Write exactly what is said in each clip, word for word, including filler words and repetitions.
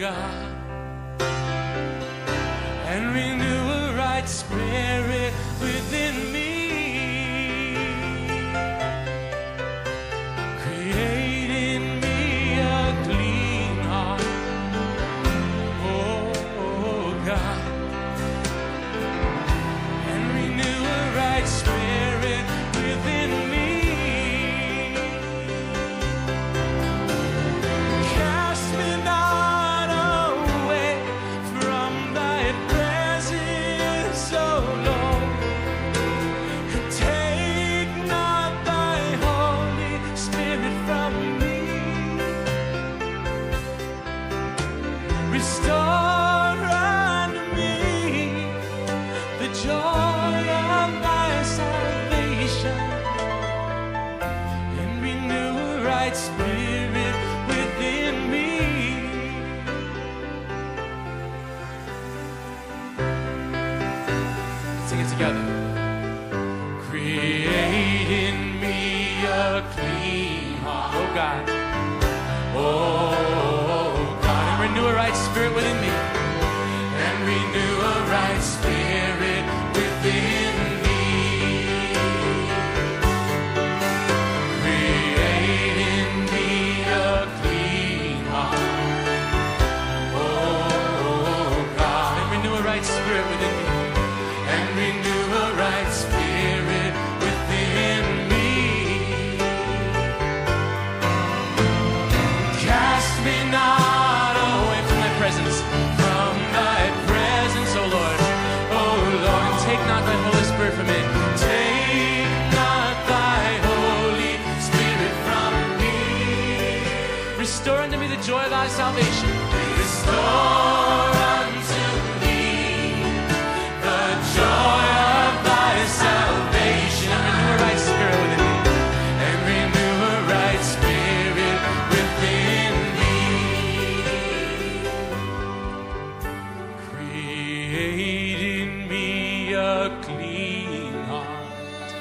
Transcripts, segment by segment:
God, and renew a right spirit within me. Create in me a clean heart, oh God, and renew a right spirit within me. Cast me not away from thy presence, O Lord. Take not thy Holy Spirit from me. Restore unto me the joy of thy salvation, and renew a right spirit within me. Sing it together. Create in me a clean heart, oh God, oh God, and renew a right spirit within me, and renew a right spirit within me. Create in me a clean heart, oh God, and renew a right spirit within me, and renew a right spirit within me. Cast me not away from thy presence, from thy presence, O Lord, O Lord, and take not thy Holy Spirit from me. Take not thy Holy Spirit from me. Restore unto me the joy of thy salvation. Restore unto me the joy of thy salvation, and renew a right spirit within me, and renew a right spirit within me. Create in me a clean heart,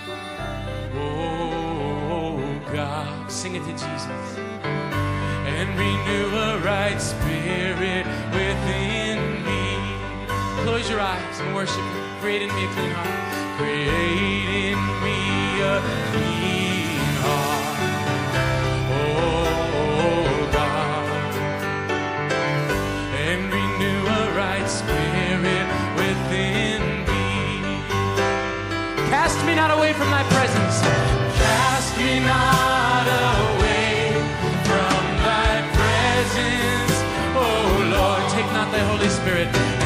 oh God. Sing it to Jesus. And renew a right spirit within me. Close your eyes and worship Him. Create in me a clean heart. Create in me a clean heart, oh God, and renew a right spirit within me. Cast me not away from thy presence. Cast me not away from thy presence, oh Lord. Take not thy Holy Spirit.